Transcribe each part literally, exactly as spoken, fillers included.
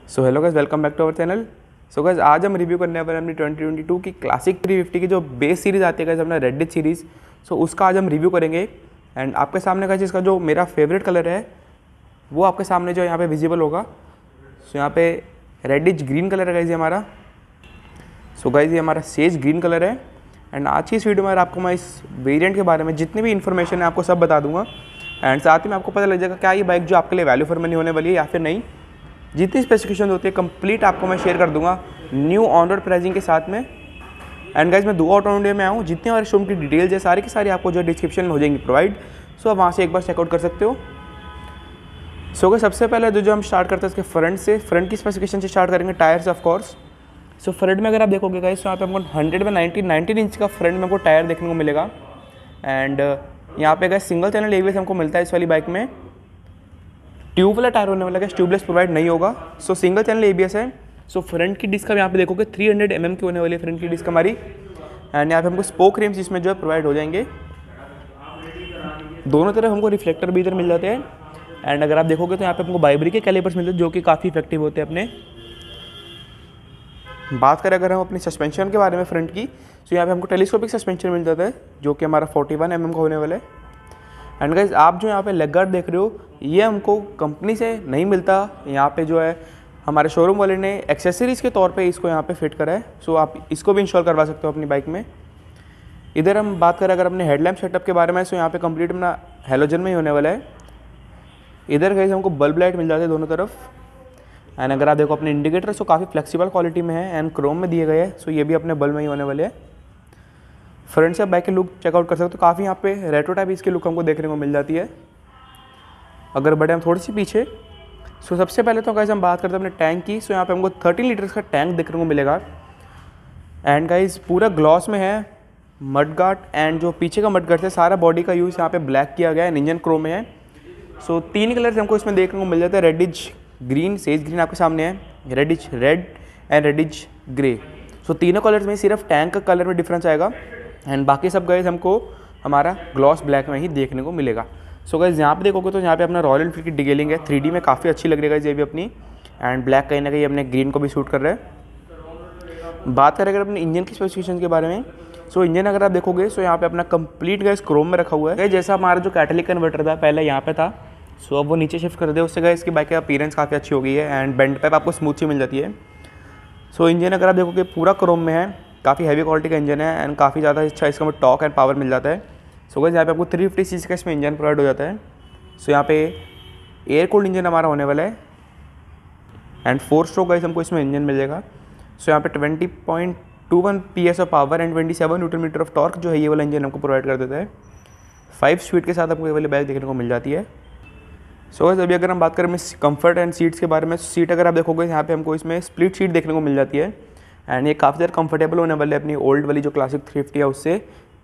So hello guys, welcome back to our channel. So guys, आज हम review करने वाले हैं अपनी ट्वेंटी ट्वेंटी टू की क्लासिक थ्री फिफ्टी की जो बेस सीरीज़ आती है गाइस, अपना रेडिट सीरीज़। सो उसका आज हम रिव्यू करेंगे। एंड आपके सामने गाइस इसका जो मेरा फेवरेट कलर है वो आपके सामने जो यहाँ पे विजिबल होगा। सो यहाँ पे रेडिश ग्रीन कलर है गाइस ये हमारा। सो गाइस ये हमारा सेज ग्रीन कलर है। एंड आज की इस वीडियो में आपको मैं इस वेरिएंट के बारे में जितनी भी इन्फॉर्मेशन है आपको सब बता दूंगा। एंड साथ ही में आपको पता लग जाएगा क्या ये बाइक जो आपके लिए वैल्यू फॉर मनी होने वाली है या फिर नहीं। जितनी स्पेसिफिकेशन होती है कंप्लीट आपको मैं शेयर कर दूंगा न्यू ऑन रोड प्राइसिंग के साथ में। एंड गाइज मैं दो ऑटो इंडिया में आऊँ, जितने हमारे शोरूम की डिटेल्स है सारी की सारी आपको जो डिस्क्रिप्शन में हो जाएंगी प्रोवाइड। सो आप वहाँ से एक बार चेकआउट कर सकते हो। सो so, सबसे पहले जो जो हम स्टार्ट करते हैं इसके फ्रंट से, फ्रंट की स्पेसिफिकेशन से स्टार्ट करेंगे tyres of course. So front में अगर आप देखोगे गाइस तो यहाँ पे हमको हंड्रेड में नाइनटीन नाइनटीन इंच का फ्रंट में हमको टायर देखने को मिलेगा। एंड यहाँ पे गाइस सिंगल चैनल एबीएस हमको मिलता है इस वाली बाइक में। ट्यूब वाला टायर होने वाला है, ट्यूबलेस प्रोवाइड नहीं होगा। सो सिंगल चैनल एबीएस है। सो फ्रंट की डिस्क आप यहाँ पे देखोगे थ्री हंड्रेड एम एम की होने वाली है फ्रंट की डिस्क हमारी। एंड यहाँ पे हमको स्पोक रिम्स इसमें जो है प्रोवाइड हो जाएंगे। दोनों तरफ हमको रिफ्लेक्टर भी इधर मिल जाते हैं। एंड अगर आप देखोगे तो यहाँ पे हमको बाइबरी के कैलिपर्स मिलते हैं जो कि काफ़ी इफेक्टिव होते हैं अपने। बात करें अगर हम अपनी सस्पेंशन के बारे में फ्रंट की, तो यहाँ पे हमको टेलीस्कोपिक सस्पेंशन मिल जाता है जो कि हमारा फोर्टी वन एम एम का होने वाला है। एंड गाइस आप जो यहाँ पे लेग गार्ड देख रहे हो ये हमको कंपनी से नहीं मिलता, यहाँ पे जो है हमारे शोरूम वाले ने एक्सेसरीज़ के तौर पे इसको यहाँ पे फिट करा है। सो आप इसको भी इंस्टॉल करवा सकते हो अपनी बाइक में। इधर हम बात करें अगर अपने हेडलैम्प सेटअप के बारे में, सो यहाँ पे कंप्लीट अपना हेलोजन में ही होने वाला है। इधर गाइस हमको बल्ब लाइट मिल जाते हैं दोनों तरफ। एंड अगर आप देखो अपने इंडिकेटर सो काफ़ी फ्लेक्सिबल क्वालिटी में है एंड क्रोम में दिए गए हैं। सो ये भी अपने बल्ब में ही होने वाले हैं। फ्रंट से आप बाइक के लुक चेकआउट कर सकते हो, तो काफ़ी यहाँ पे रेट्रो टाइप इसकी लुक हमको देखने को मिल जाती है। अगर बढ़े हम थोड़ी सी पीछे, सो सबसे पहले तो गाइस हम बात करते हैं अपने टैंक की। सो यहाँ पे हमको थर्टीन लीटर्स का टैंक देखने को मिलेगा। एंड गाइस पूरा ग्लॉस में है। मड गार्ड एंड जो पीछे का मड गार्ड है सारा बॉडी का यूज़ यहाँ पे ब्लैक किया गया है। इंजन क्रोम में है। सो तीन कलर्स हमको इसमें देखने को मिल जाते हैं। रेडिश ग्रीन, सेज ग्रीन आपके सामने है, reddish red and reddish grey. So तीनों कलर्स में सिर्फ टैंक का कलर में डिफरेंस आएगा। एंड बाकी सब गाइस हमको हमारा ग्लॉस ब्लैक में ही देखने को मिलेगा। सो गाइस यहाँ पे देखोगे तो यहाँ पे अपना रॉयल एनफील्ड की डिटेलिंग है, थ्री डी में काफ़ी अच्छी लग रही है ये भी अपनी। एंड ब्लैक कहीं ना कहीं अपने ग्रीन को भी सूट कर रहा है। बात करें अगर अपने इंजन की स्पेसिफिकेशन के बारे में, सो इंजन अगर आप देखोगे सो यहाँ पे अपना कंप्लीट गाइस क्रोम में रखा हुआ है। जैसा हमारा जो कैटलिक कन्वर्टर था पहले यहाँ पे था, सो अब वो नीचे शिफ्ट कर दे, उससे गाइस इसकी बाइक का अपीयरेंस काफ़ी अच्छी हो गई है। एंड बेंड पाइप आपको स्मूथ सी मिल जाती है। सो इंजन अगर आप देखोगे पूरा क्रोम में है, काफ़ी हैवी क्वालिटी का इंजन है एंड काफ़ी ज़्यादा अच्छा इसका में टॉक एंड पावर मिल जाता है। सो गाइस यहाँ पे आपको थ्री फिफ्टी सीसी का इसमें इंजन प्रोवाइड हो जाता है। सो यहाँ पे एयर कूल्ड इंजन हमारा होने वाला है। एंड फोर स्ट्रोक गाइस हमको इसमें इंजन मिल जाएगा। सो यहाँ पे twenty point two one P S of power and twenty seven newton metre of torque जो है ये वाला इंजन हमको प्रोवाइड कर देता है। फाइव स्पीड के साथ हमको ये वाली बाइक देखने को मिल जाती है। सो गाइस अभी अगर हम बात करें कंफर्ट एंड सीट्स के बारे में, सीट अगर आप देखोगे यहाँ पे हमको इसमें स्प्लिट सीट देखने को मिल जाती है। एंड ये काफ़ी ज़्यादा कंफर्टेबल होने वाले है अपनी ओल्ड वाली जो क्लासिक थ्री फिफ्टी है उससे।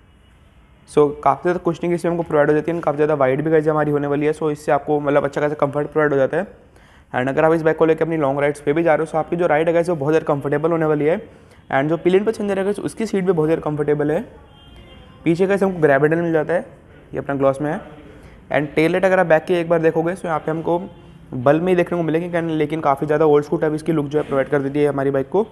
सो काफ़ी ज़्यादा कुशनिंग इसमें हमको प्रोवाइड हो जाती है। काफ़ी ज़्यादा वाइड भी गाइस हमारी होने वाली है। सो इससे आपको मतलब अच्छा खासा कंफर्ट प्रोवाइड हो जाता है। एंड अगर आप इस बाइक को लेकर अपनी लॉन्ग राइड्स पे भी जा रहे हो, सो आपकी जो राइड है गाइस वो बहुत ज़्यादा कंफर्टेबल होने वाली है। एंड जो पिलियन पर चेंजर है उसकी सीट भी बहुत ज़्यादा कंफर्टेबल है। पीछे गाइस हमको ग्रैब हैंडल मिल जाता है, ये अपना ग्लॉस में है। एंड टेल लाइट अगर आप बैक की एक बार देखोगे तो यहाँ पे हमको बल्ब में ही देखने को मिलेगी, लेकिन काफ़ी ज़्यादा ओल्ड स्कूल टाइप इसकी लुक जो है प्रोवाइड कर देती है हमारी बाइक को।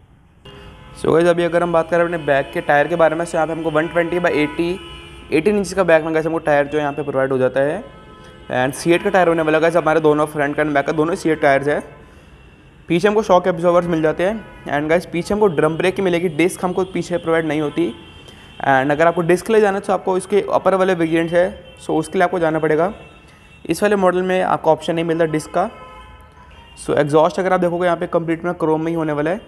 सो गाइस अभी अगर हम बात करें अपने बैक के टायर के बारे में, तो यहाँ पे हमको one twenty by eighty eighteen inch का बैक में गाइस हमको टायर जो यहाँ पे प्रोवाइड हो जाता है। एंड सी एट का टायर होने वाला गाइस हमारे दोनों फ्रंट एंड बैक का दोनों सी एट टायर्स है। पीछे हमको शॉक एब्जॉर्वर्स मिल जाते हैं। एंड गाइस पीछे हमको ड्रम ब्रेक की मिलेगी, डिस्क हमको पीछे प्रोवाइड नहीं होती। एंड अगर आपको डिस्क ले जाना तो आपको इसके अपर वाले वेरिएंट है, सो उसके लिए आपको जाना पड़ेगा। इस वाले मॉडल में आपको ऑप्शन नहीं मिलता डिस्क का। सो एग्जॉस्ट अगर आप देखोगे यहाँ पे कंप्लीट में क्रोम में ही होने वाला है।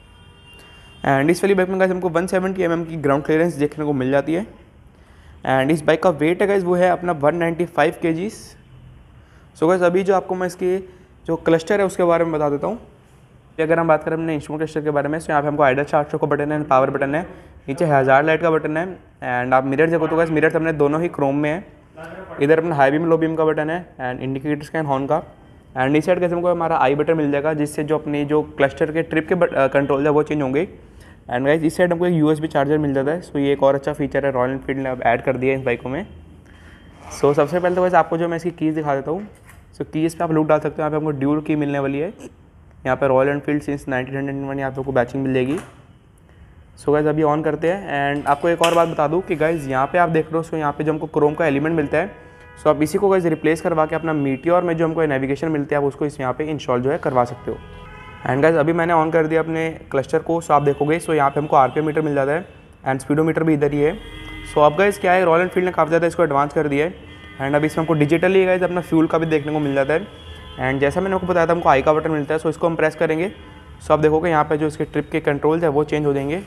एंड इस वाली बाइक में गाइस हमको वन सेवेंटी एम एम की ग्राउंड क्लियरेंस देखने को मिल जाती है। एंड इस बाइक का वेट है गाइस वो है अपना one ninety five kgs. So guys अभी जो आपको मैं इसकी जो क्लस्टर है उसके बारे में बता देता हूँ। अगर हम बात करें अपने इंस्ट्रूमेंट क्लस्टर के बारे में, तो यहाँ पे हमको आइडल चार्ट का बटन है, पावर बटन है, नीचे हज़ार लाइट का बटन है। एंड आप मिरर देखो तो गाइस मिरर अपने दोनों ही क्रोम में है। इधर अपना हाई बीम लो बीम का बटन है एंड इंडिकेटर स्कैन हॉर्न का। एंड इस साइड कैसे हमको हमारा आई बटन मिल जाएगा, जिससे जो अपनी जो क्लस्टर के ट्रिप के कंट्रोल है वो चेंज होंगे। एंड गाइस इस साइड हमको एक यूएसबी चार्जर मिल जाता है। सो ये एक और अच्छा फीचर है रॉयल एनफील्ड ने अब ऐड कर दिया है इन बाइकों में। सो सबसे पहले तो गाइस आपको जो मैं इसकी कीज़ दिखा देता हूँ। सो कीज़ पे आप लुक डाल सकते हो। यहाँ पे हमको ड्यूल की मिलने वाली है। यहाँ पे Royal Enfield since nineteen hundred one यहाँ पे आपको बैचिंग मिल जाएगी। सो गाइज अभी ऑन करते हैं। एंड आपको एक और बात बता दूँ कि गाइज यहाँ पे आप देख रहे हो, सो यहाँ पे जो हमको क्रोम का एलिमेंट मिलता है, सो आप इसी को गाइज रिप्लेस करवा के अपना मीटियोर में जो हमको नेविगेशन मिलते हैं आप उसको इस यहाँ पे इंस्टॉल जो है करवा सकते हो। एंड गाइज अभी मैंने ऑन कर दिया अपने क्लस्टर को, सो आप देखोगे सो यहाँ पे हमको आरपीएम मीटर मिल जाता है एंड स्पीडोमीटर भी इधर ही है। सो अब गाइज क्या है, रॉयल एनफील्ड ने काफ़ी ज़्यादा इसको एडवांस कर दिया है। एंड अभी इसमें हमको डिजिटली गाइज अपना फ्यूल का भी देखने को मिल जाता है। एंड जैसा मैंने आपको बताया था हमको आई का बटन मिलता है, सो इसको हम प्रेस करेंगे, सो आप देखोगे यहाँ पे जो इसके ट्रिप के कंट्रोल्स है वो चेंज हो जाएंगे।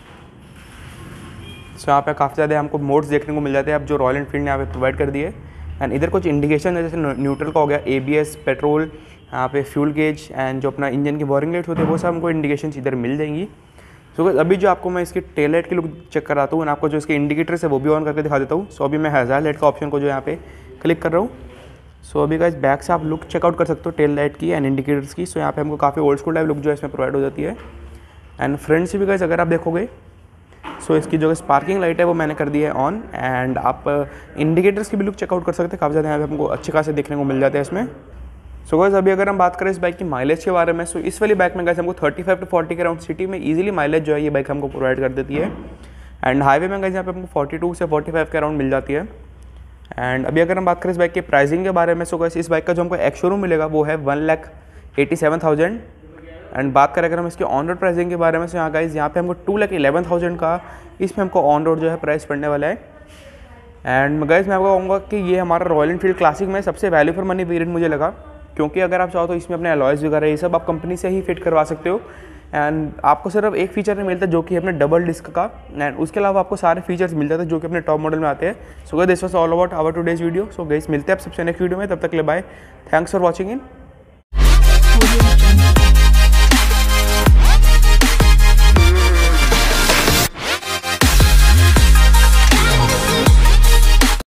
सो यहाँ पे काफ़ी ज़्यादा हमको मोड्स देखने को मिल जाते हैं अब जो रॉयल एनफील्ड ने यहाँ पे प्रोवाइड कर दिए। एंड इधर कुछ इंडिकेशन है जैसे न्यूट्रल का हो गया, एबीएस, पेट्रोल, यहाँ पे फ्यूल गेज एंड जो अपना इंजन की वार्निंग लाइट्स होते हैं वो सब हमको इंडिकेशन इधर मिल जाएंगी। सो so, अभी जो आपको मैं इसकी टेल लाइट की लुक चेक कराता हूँ, आपको जो इसके इंडिकेटर्स है वो भी ऑन करके दिखा देता हूँ। सो so, अभी मैं हज़ार लाइट का ऑप्शन को जो यहाँ पे क्लिक कर रहा हूँ। सो so, अभी गाइस बैक से आप लुक चेकआउट कर सकते हो टेल लाइट की एंड इंडिकेटर्स की। सो so, यहाँ पे हमको काफ़ी ओल्ड स्कूल टाइप लुक जो है इसमें प्रोवाइड हो जाती है। एंड फ्रंट से भी गाइस अगर आप देखोगे सो so, इसकी जो स्पार्किंग लाइट है वो मैंने कर दी है ऑन। एंड आप इंडिकेटर्स की भी लुक चेकआउट कर सकते हैं, काफ़ी ज़्यादा यहाँ पे हमको अच्छे खासे देखने को मिल जाते हैं इसमें। सो गाइस अभी अगर हम बात करें इस बाइक की माइलेज के बारे में, सो इस वाली बाइक में गाइस हमको पैंतीस टू चालीस के अराउंड सिटी में इजीली माइलेज जो है ये बाइक हमको प्रोवाइड कर देती है। एंड हाईवे में गाइस यहाँ पे हमको बयालीस से पैंतालीस के अराउंड मिल जाती है। एंड अभी अगर हम बात करें इस बाइक के प्राइसिंग के बारे में, सो गाइस इस बाइक का जो हमको एक्स शोरूम मिलेगा वो है one lakh eighty seven thousand. And बात करें अगर हम इसके ऑन रोड प्राइसिंग के बारे में, सो यहाँ गाइस यहाँ पे हमको टू लैख इलेवन थाउजेंड का इसमें हमको ऑन रोड जो है प्राइस पड़ने वाला है। एंड गाइस मैं आपको कहूँगा कि ये हमारा रॉयल एनफील्ड क्लासिक में सबसे वैल्यू फॉर मनी वेरिएंट मुझे लगा, क्योंकि अगर आप चाहो तो इसमें अपने अलॉयज़ वगैरह ये सब आप कंपनी से ही फिट करवा सकते हो। एंड आपको सिर्फ एक फीचर नहीं मिलता जो कि अपने डबल डिस्क का, एंड उसके अलावा आपको सारे फीचर्स मिल जाते हैं जो कि अपने टॉप मॉडल में आते हैं। So guys this was all about our today's video. So guys मिलते हैं आप सबसे नेक्स्ट वीडियो में, तब तक के लिए bye, thanks for watching in.